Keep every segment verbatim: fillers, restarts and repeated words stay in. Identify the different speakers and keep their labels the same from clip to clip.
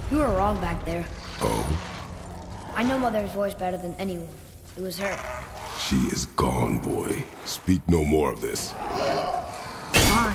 Speaker 1: You were wrong back there.
Speaker 2: Oh?
Speaker 1: I know Mother's voice better than anyone. It was her.
Speaker 2: She is gone, boy. Speak no more of this.
Speaker 1: Fine.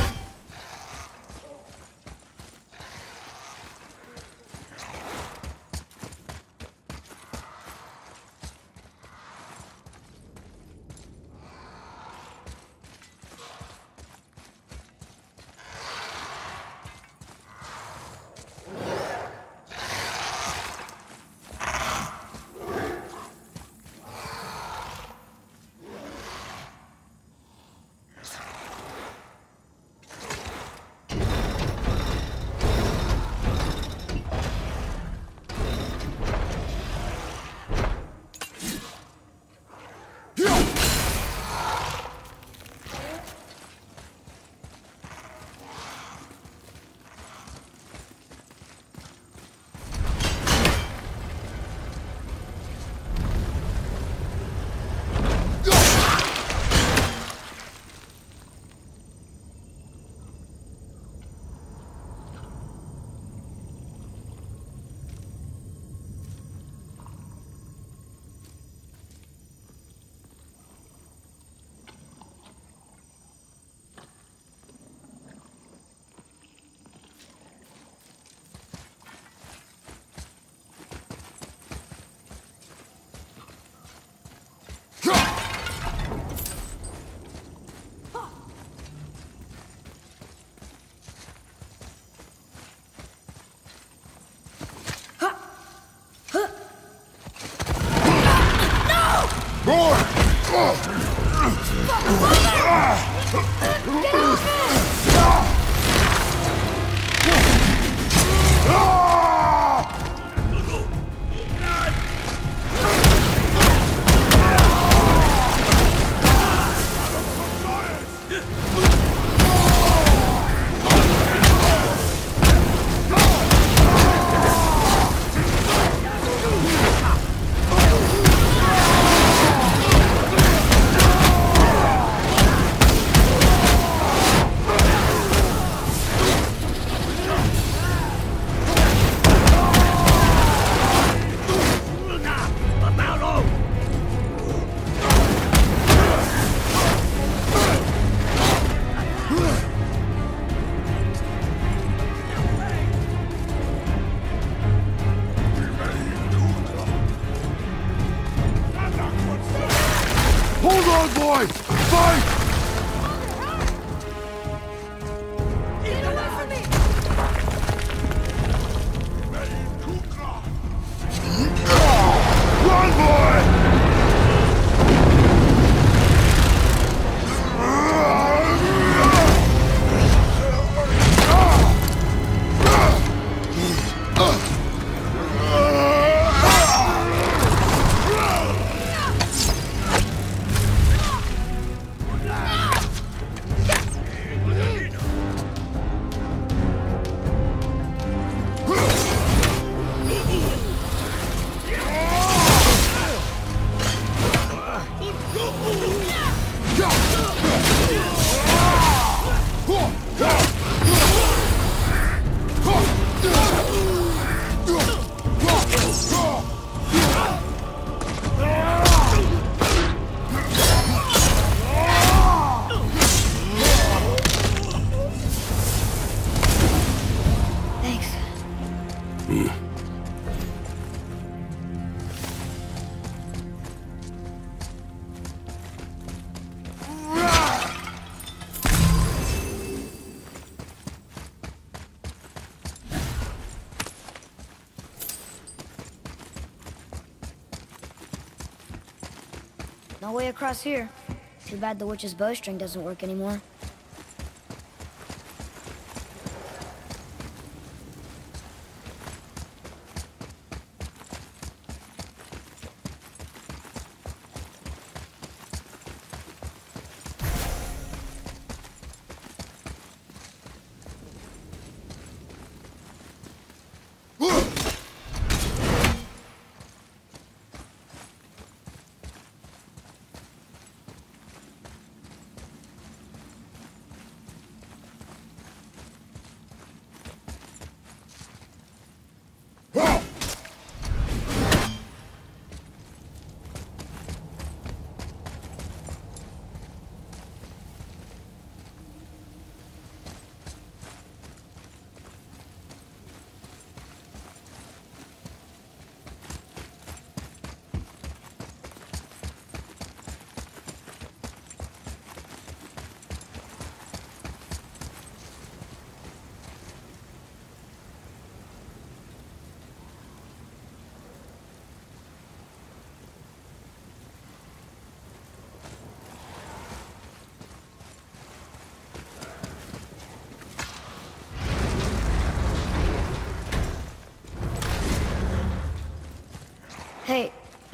Speaker 1: No way across here. Too bad the witch's bowstring doesn't work anymore.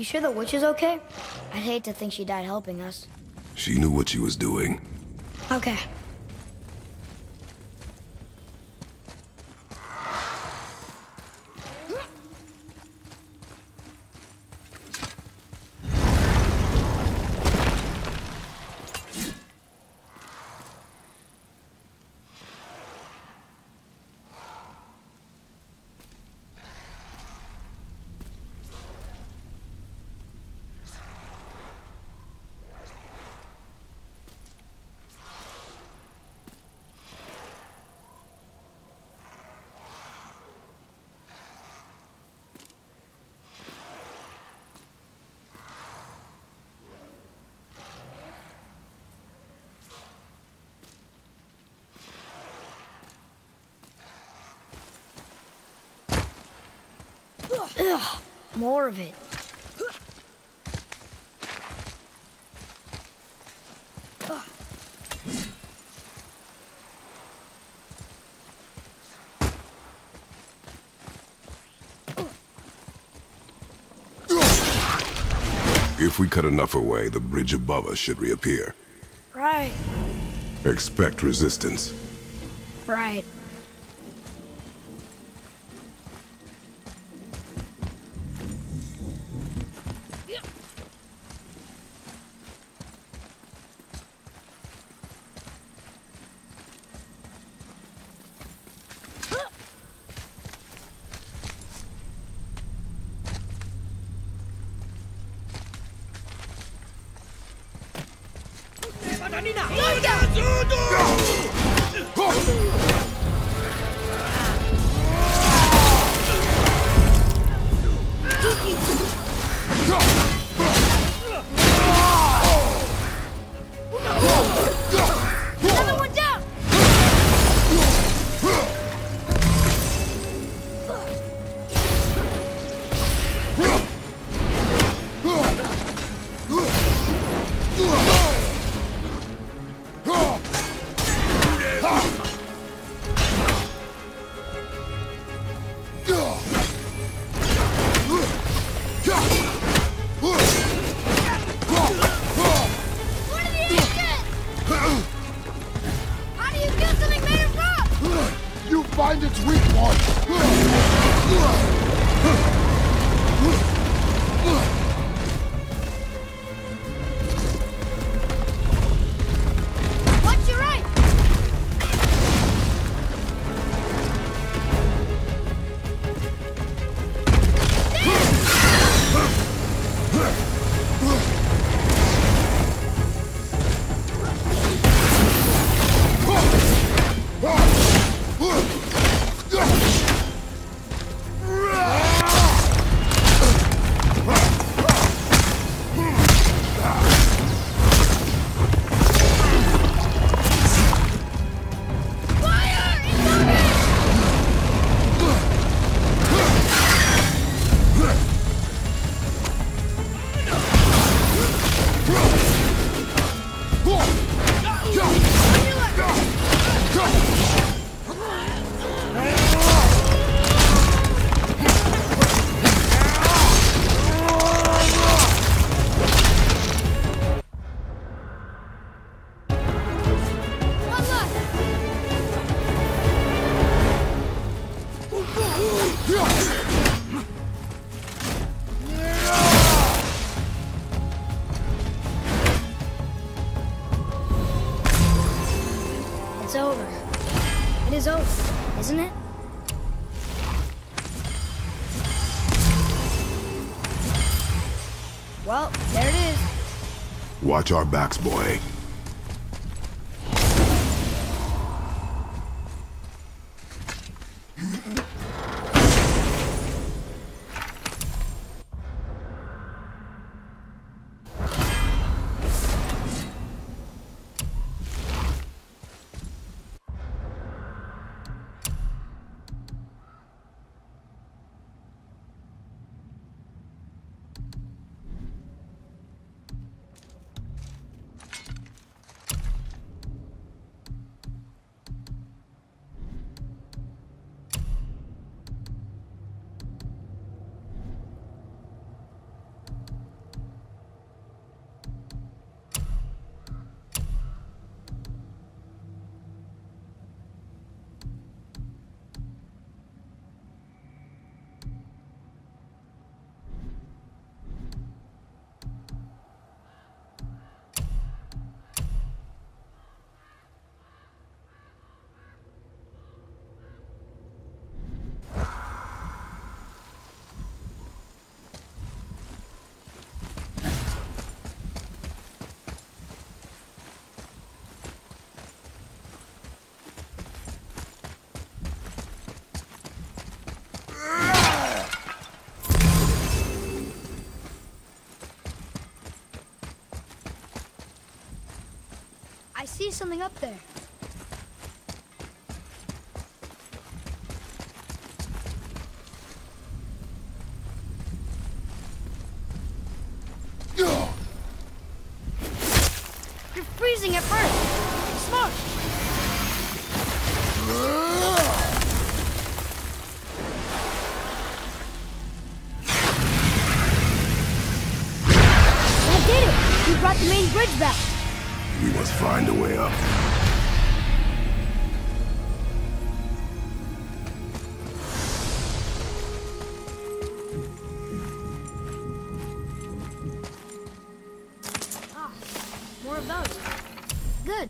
Speaker 1: sure the witch is okay? I'd hate to think she died helping us.
Speaker 2: She knew what she was doing.
Speaker 1: Okay. Ugh, more of it.
Speaker 2: If we cut enough away, the bridge above us should reappear.
Speaker 1: Right,
Speaker 2: Expect resistance.
Speaker 1: right. Another one down! What did he get? How do you kill something made of rock?
Speaker 3: You find its weak point!
Speaker 1: Watch your right! Fire! Incoming! One left! It's over. It is over, isn't it? Well, there it is.
Speaker 2: Watch our backs, boy.
Speaker 1: see something up there. You're freezing at first. Smart. That did it. We brought the main bridge back.
Speaker 2: We must find a way up.
Speaker 1: Ah, more of those. Good.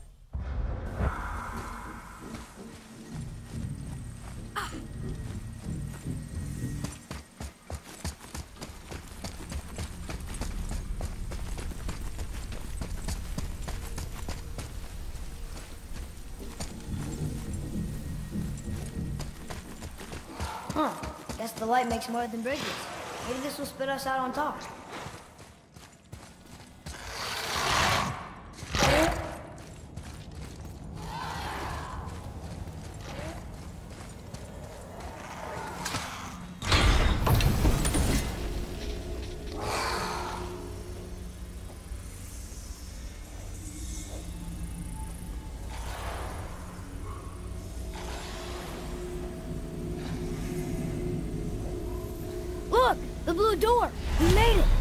Speaker 1: Huh. Guess the light makes more than bridges. Maybe this will spit us out on top. Look! The blue door! We made it!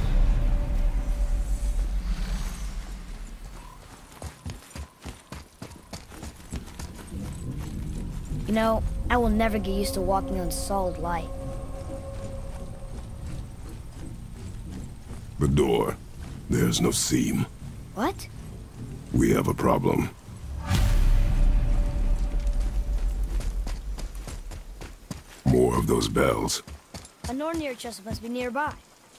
Speaker 1: You know, I will never get used to walking on solid light.
Speaker 2: The door. There's no seam.
Speaker 1: What?
Speaker 2: We have a problem. More of those bells.
Speaker 1: A Nornir chest must be nearby.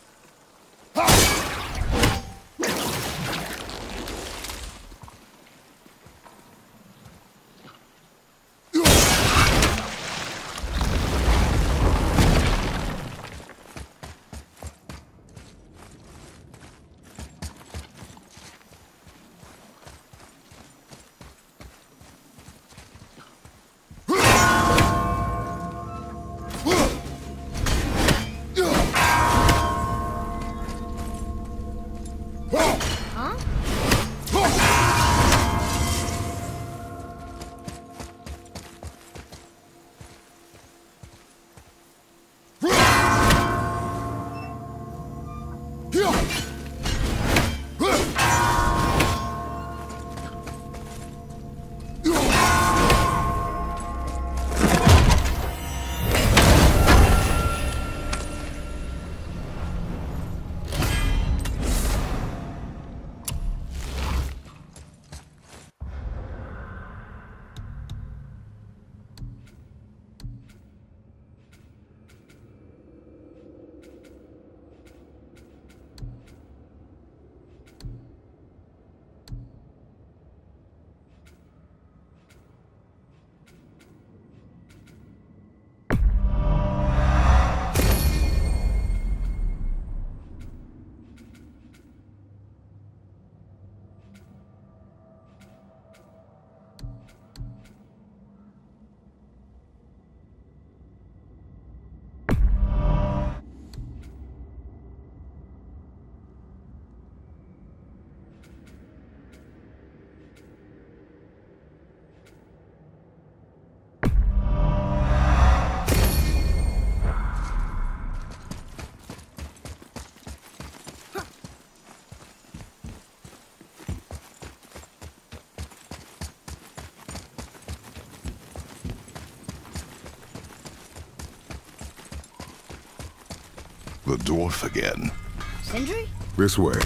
Speaker 2: The dwarf again.
Speaker 1: Sindri?
Speaker 2: This way.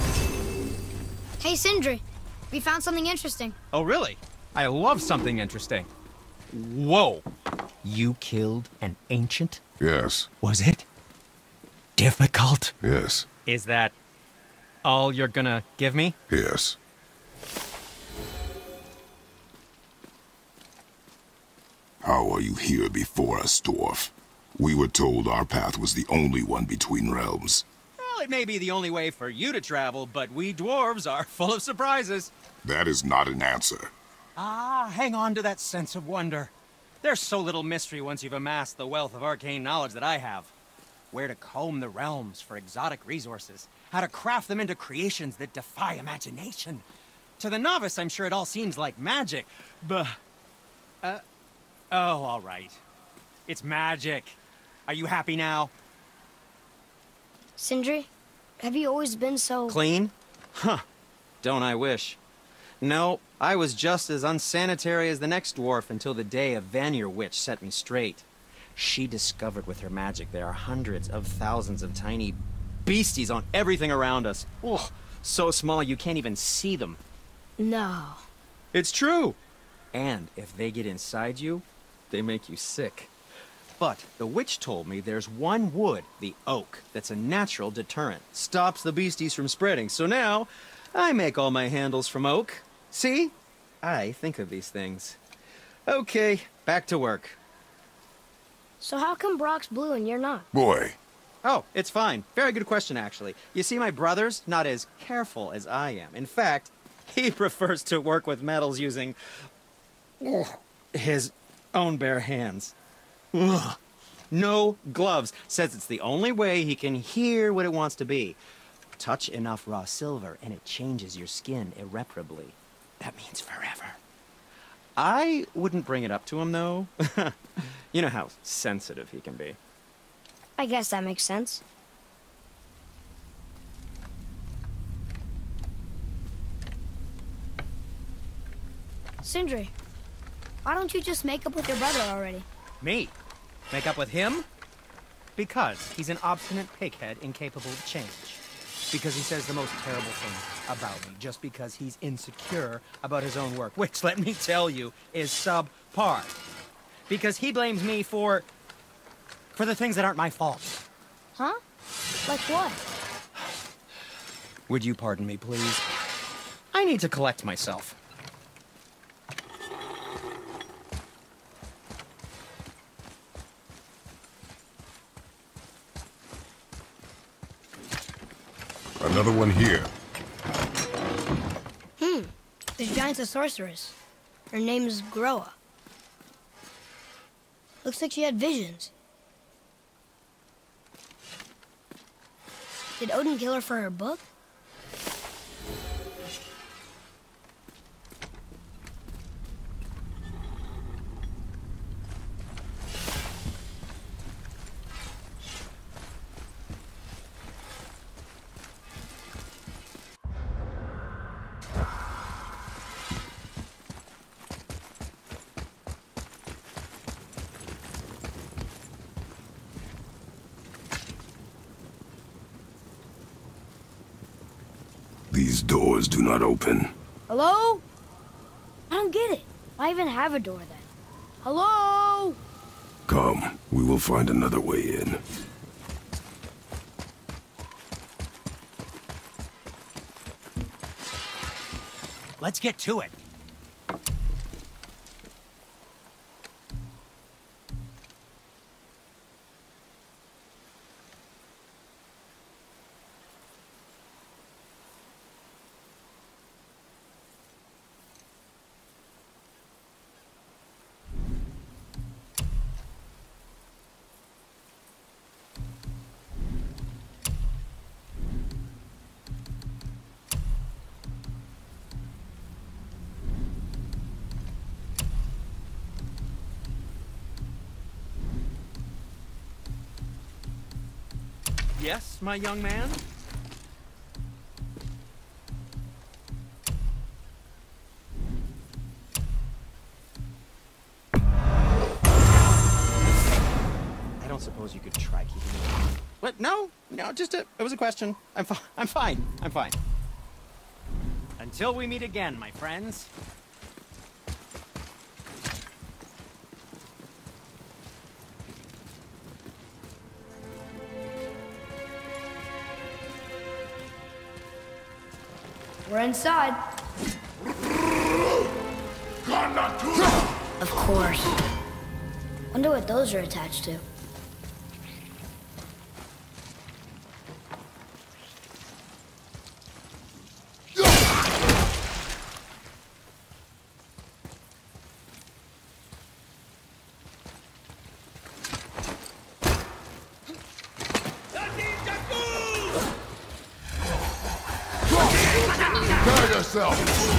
Speaker 1: Hey, Sindri. We found something interesting.
Speaker 4: Oh, really? I love something interesting. Whoa. You killed an ancient?
Speaker 2: Yes.
Speaker 4: Was it difficult?
Speaker 2: Yes.
Speaker 4: Is that all you're gonna give me?
Speaker 2: Yes. How are you here before us, dwarf? We were told our path was the only one between realms.
Speaker 4: Well, it may be the only way for you to travel, but we dwarves are full of surprises.
Speaker 2: That is not an answer.
Speaker 4: Ah, hang on to that sense of wonder. There's so little mystery once you've amassed the wealth of arcane knowledge that I have. Where to comb the realms for exotic resources, how to craft them into creations that defy imagination. To the novice, I'm sure it all seems like magic, but... Uh, oh, all right. It's magic. Are you happy now?
Speaker 1: Sindri, have you always been so...
Speaker 5: Clean? Huh. Don't I wish. No, I was just as unsanitary as the next dwarf until the day a Vanir witch set me straight. She discovered with her magic there are hundreds of thousands of tiny beasties on everything around us. Oh, so small you can't even see them.
Speaker 1: No.
Speaker 5: It's true. And if they get inside you, they make you sick. But the witch told me there's one wood, the oak, that's a natural deterrent. Stops the beasties from spreading. So now, I make all my handles from oak. See? I think of these things. Okay, back to work.
Speaker 1: So how come Brock's blue and you're not?
Speaker 2: Boy,
Speaker 5: Oh, it's fine. Very good question, actually. You see, my brother's not as careful as I am. In fact, he prefers to work with metals using ugh, his own bare hands. Ugh. No gloves. Says it's the only way he can hear what it wants to be. Touch enough raw silver and it changes your skin irreparably. That means forever. I wouldn't bring it up to him, though. You know how sensitive he can be.
Speaker 1: I guess that makes sense. Sindri, why don't you just make up with your brother already?
Speaker 4: Me? Make up with him? Because he's an obstinate pighead incapable of change. Because he says the most terrible things about me, just because he's insecure about his own work, which, let me tell you, is subpar. Because he blames me for... for the things that aren't my fault.
Speaker 1: Huh? Like what?
Speaker 4: Would you pardon me, please? I need to collect myself.
Speaker 2: Another one here.
Speaker 1: Hmm. This giant's a sorceress. Her name's Groa. Looks like she had visions. Did Odin kill her for her book?
Speaker 2: These doors do not open.
Speaker 1: Hello? I don't get it. Why even have a door then? Hello?
Speaker 2: Come, we will find another way in.
Speaker 4: Let's get to it. Yes, my young man?
Speaker 5: I don't suppose you could try keeping it. What? No, no, just a, it was a question. I'm fine. I'm fine. I'm fine.
Speaker 4: Until we meet again, my friends.
Speaker 1: We're inside. Of course. Wonder what those are attached to.
Speaker 3: yourself!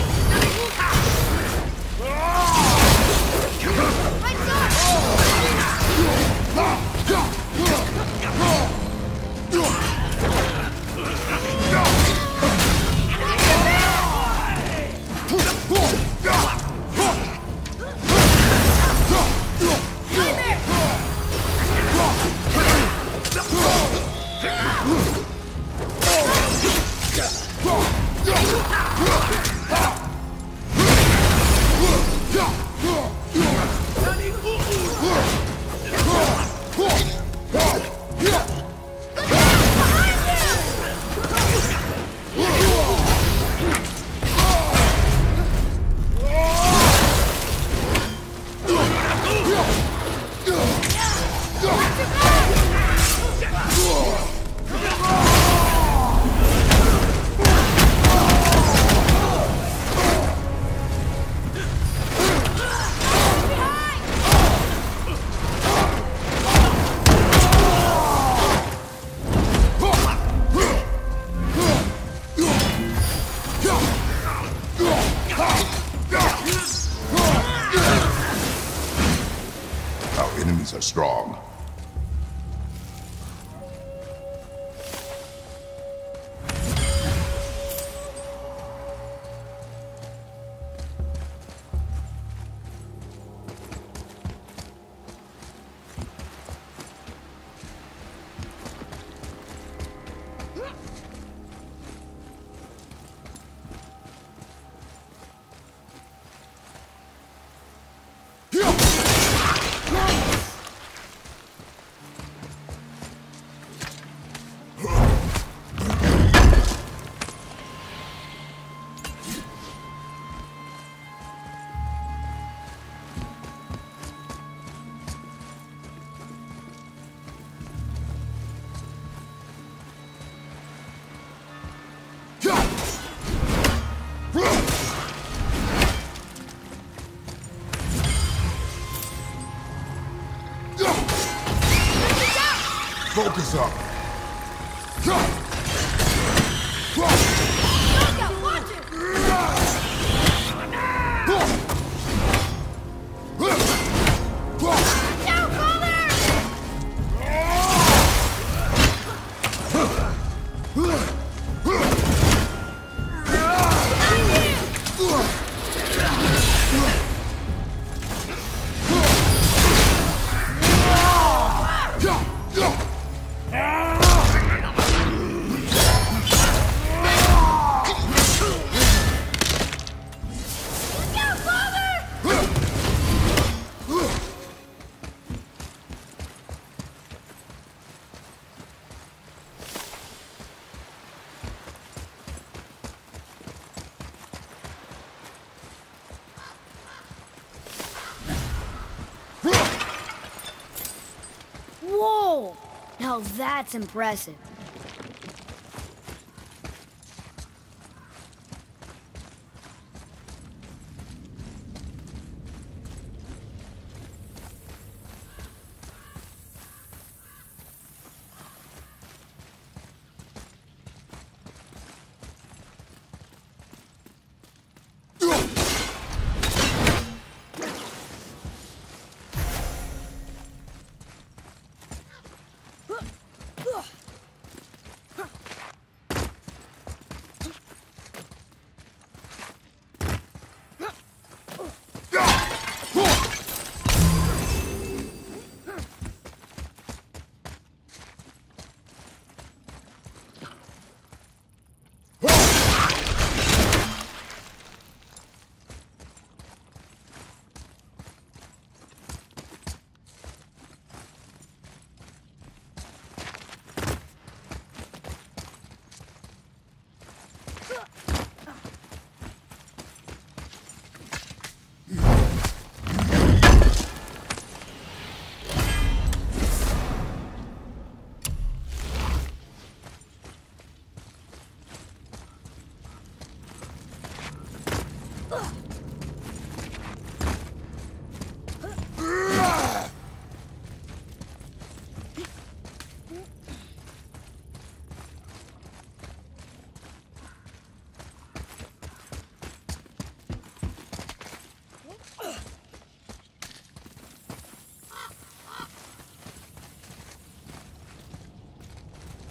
Speaker 3: Our enemies are strong. Focus up.
Speaker 1: Whoa! Now that's impressive.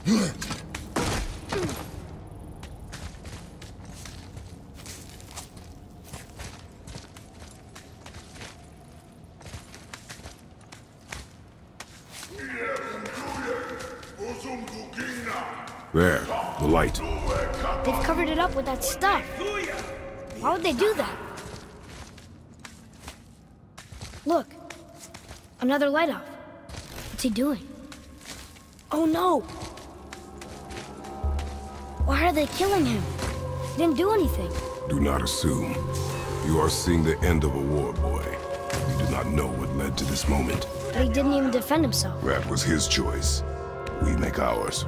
Speaker 2: There, the light.
Speaker 1: They've covered it up with that stuff. Why would they do that? Look. Another light off. What's he doing? Oh no! Why are they killing him? He didn't do anything.
Speaker 2: Do not assume. You are seeing the end of a war, boy. You do not know what led to this moment.
Speaker 1: But he didn't even defend himself.
Speaker 2: That was his choice. We make ours.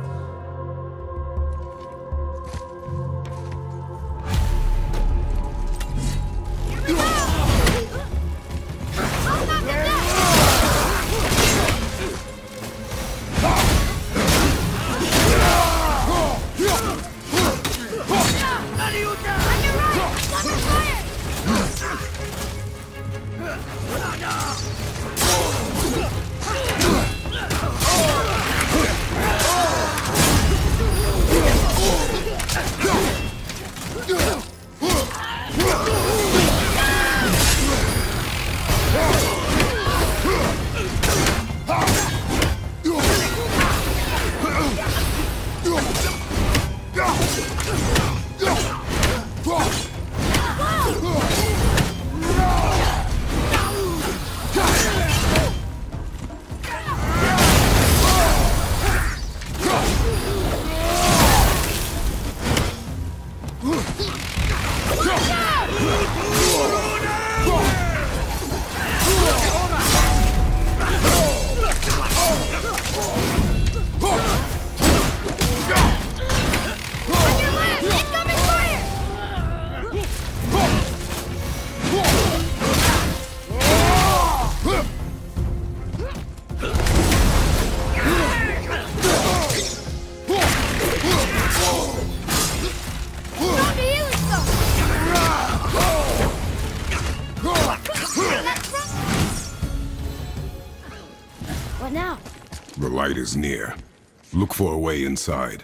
Speaker 1: What now?
Speaker 2: The light is near. Look for a way inside.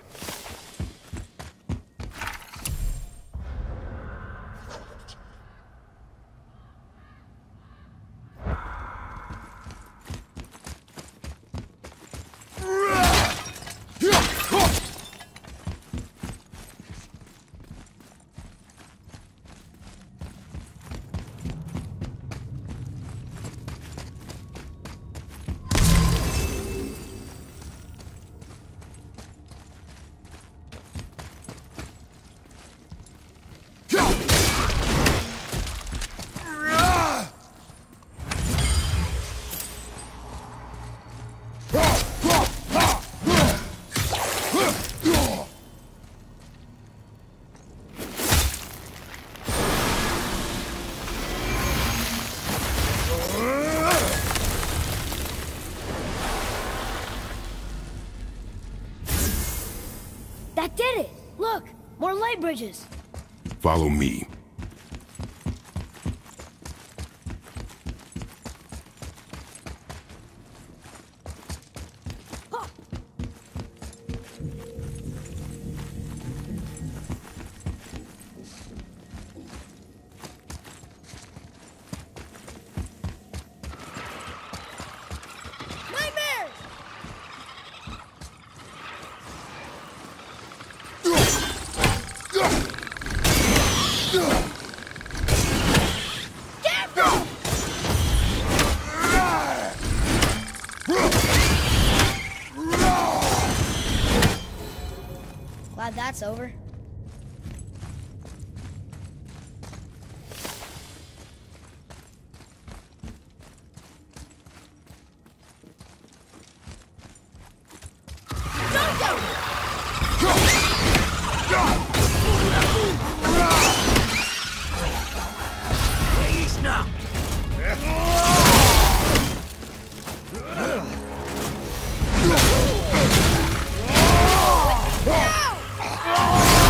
Speaker 1: That did it! Look! More light bridges!
Speaker 2: Follow me.
Speaker 1: Glad that's over.
Speaker 6: Oh!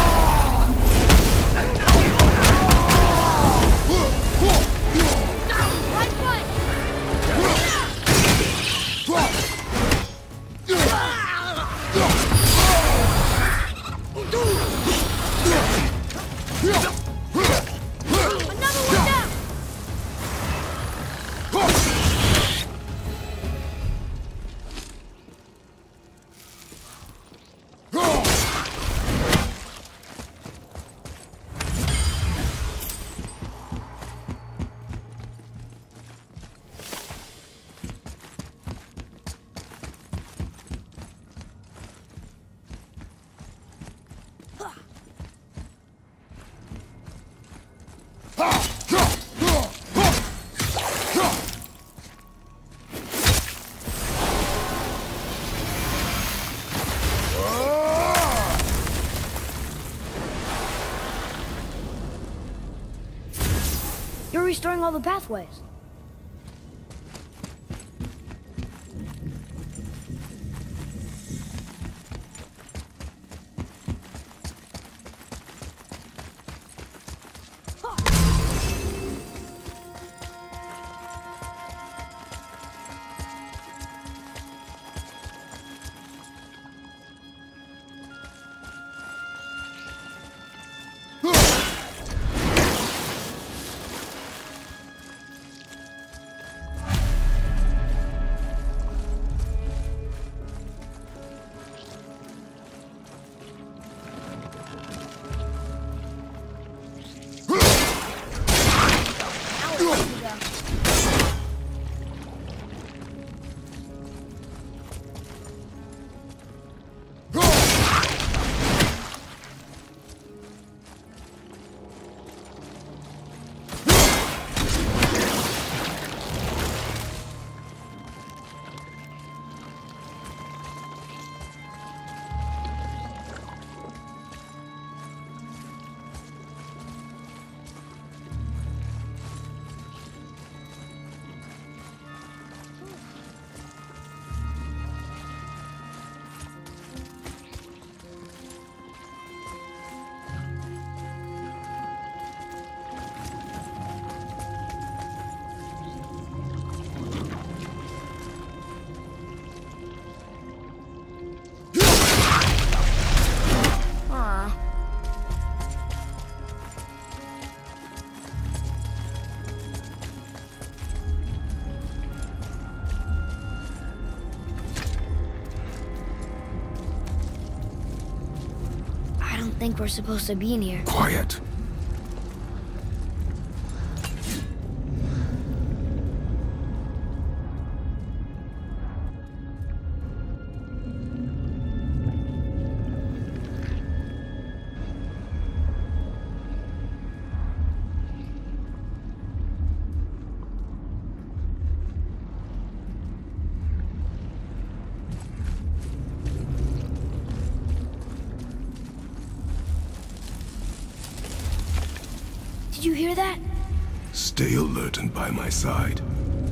Speaker 1: You're restoring all the pathways. I think we're supposed to be in here.
Speaker 2: Quiet.
Speaker 1: Did you hear that?
Speaker 2: Stay alert and by my side.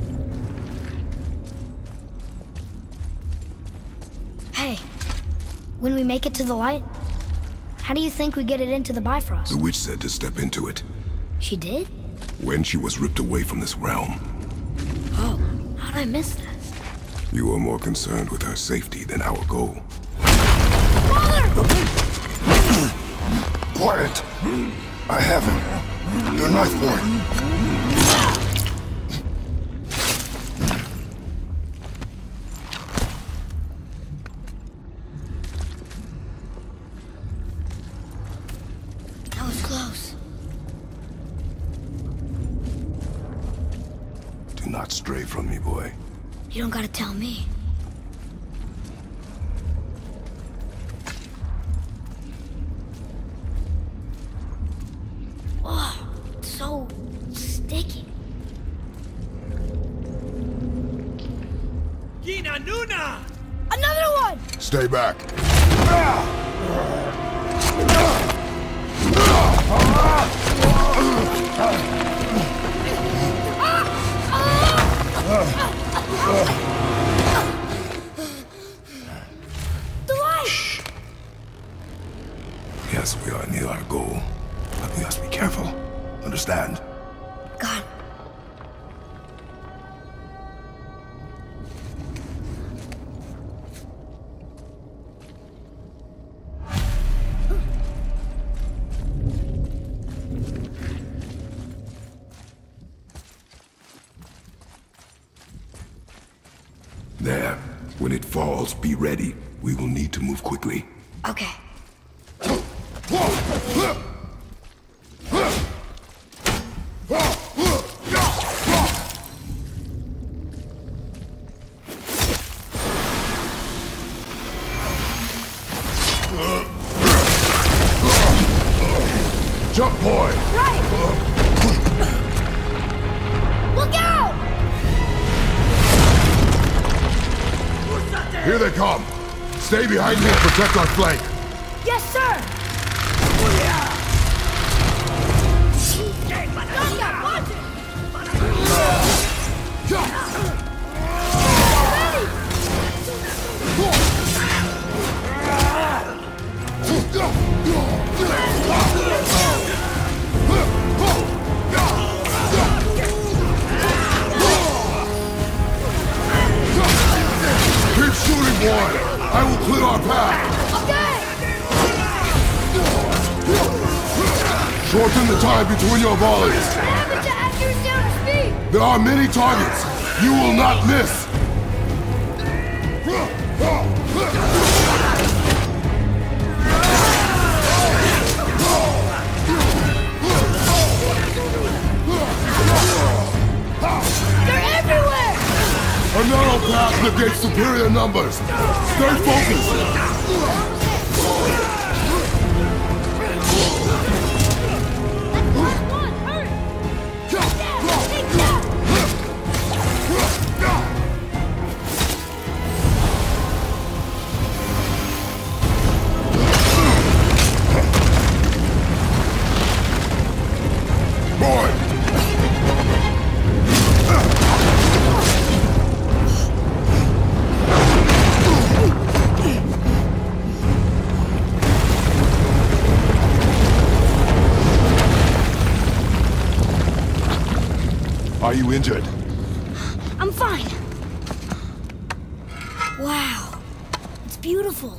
Speaker 1: Hey, when we make it to the light, how do you think we get it into the Bifrost?
Speaker 2: The witch said to step into it.
Speaker 1: She did?
Speaker 2: When she was ripped away from this realm.
Speaker 1: Oh, how'd I miss that?
Speaker 2: You are more concerned with her safety than our goal.
Speaker 1: Father!
Speaker 3: Quiet! I have him. Your knife boy.
Speaker 1: That was close.
Speaker 2: Do not stray from me, boy.
Speaker 1: You don't gotta tell me. Oh, it's so sticky.
Speaker 4: Gina Nuna!
Speaker 1: Another one!
Speaker 3: Stay back.
Speaker 1: The light!
Speaker 2: Yes, we are near our goal. But we must be careful. Understand?
Speaker 1: God.
Speaker 2: There. When it falls, be ready. We will need to move quickly.
Speaker 1: Okay.
Speaker 3: Jump, boy!
Speaker 1: Right! Look out!
Speaker 2: Here they come. Stay behind me and protect our flank.
Speaker 1: Yes, sir!
Speaker 2: Keep shooting, boy! I will clear our path!
Speaker 1: Okay!
Speaker 2: Shorten the time between your volleys!
Speaker 1: What happened to accuracy on speed?
Speaker 2: There are many targets! You will not miss!
Speaker 1: They're everywhere!
Speaker 2: A narrow path negates superior numbers! Stay focused! Are you injured?
Speaker 1: I'm fine. Wow. It's beautiful.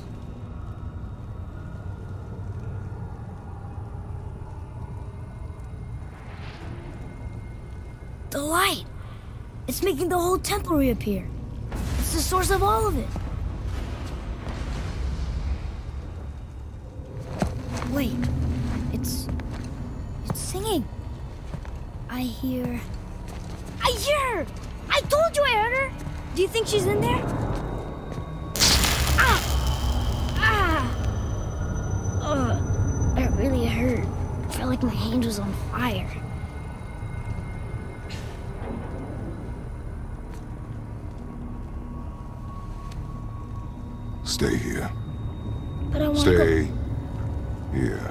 Speaker 1: The light. It's making the whole temple reappear. It's the source of all of it. Wait. It's... It's singing. I hear... I hear her! I told you I heard her! Do you think she's in there? Ah! Ah! Ugh. That really hurt. I felt like my hand was on fire.
Speaker 2: Stay here.
Speaker 1: But I want to
Speaker 2: Stay
Speaker 1: go...
Speaker 2: here.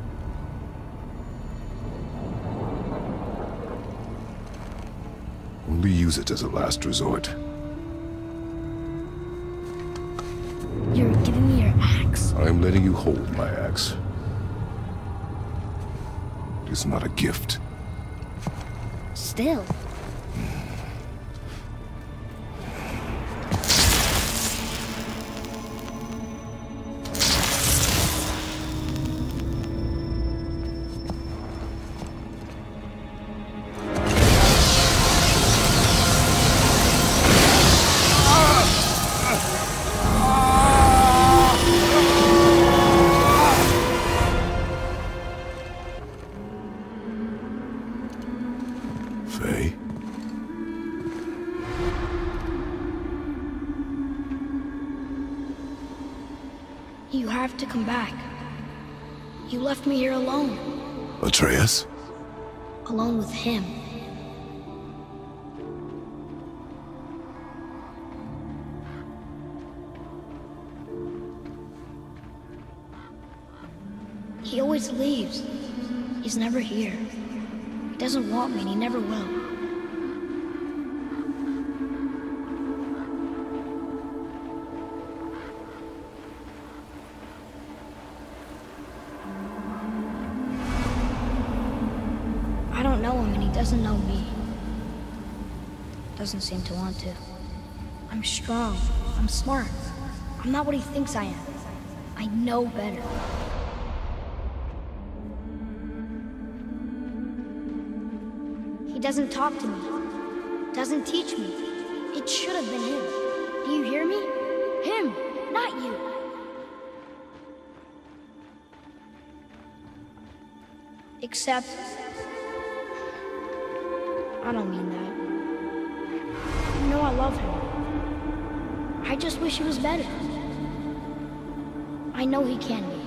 Speaker 2: Only use it as a last resort.
Speaker 1: You're giving me your axe?
Speaker 2: I am letting you hold my axe. It is not a gift.
Speaker 1: Still.
Speaker 2: Faye?
Speaker 1: You have to come back. You left me here alone.
Speaker 2: Atreus?
Speaker 1: Alone with him. He always leaves. He's never here. He doesn't want me and he never will. I don't know him and he doesn't know me. Doesn't seem to want to. I'm strong. I'm smart. I'm not what he thinks I am. I know better. He doesn't talk to me. Doesn't teach me. It should have been him. Do you hear me? Him, not you. Except... I don't mean that. You know I love him. I just wish he was better. I know he can be.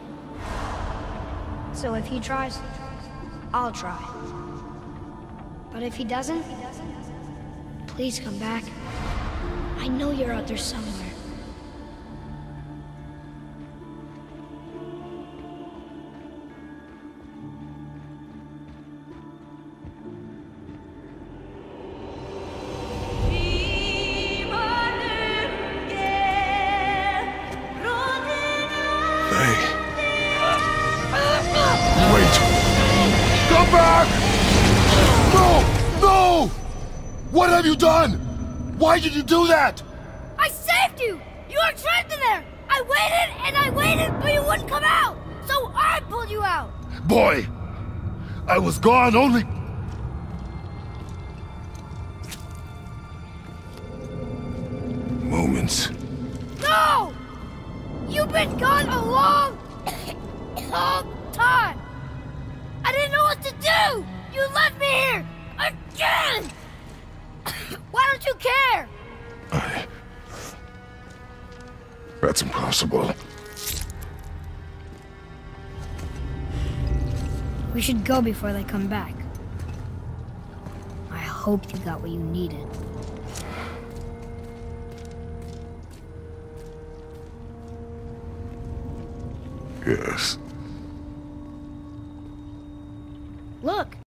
Speaker 1: So if he tries, I'll try. But if he doesn't, please come back. I know you're out there somewhere.
Speaker 3: What have you done? Why did you do that?
Speaker 1: I saved you! You were trapped in there! I waited and I waited, but you wouldn't come out! So I pulled you out!
Speaker 3: Boy, I was gone only...
Speaker 2: Moments.
Speaker 1: No! You've been gone a long, long time! I didn't know what to do! You left me here! Again! Why don't you care?
Speaker 3: I... That's impossible.
Speaker 1: We should go before they come back. I hope you got what you needed.
Speaker 3: Yes.
Speaker 1: Look!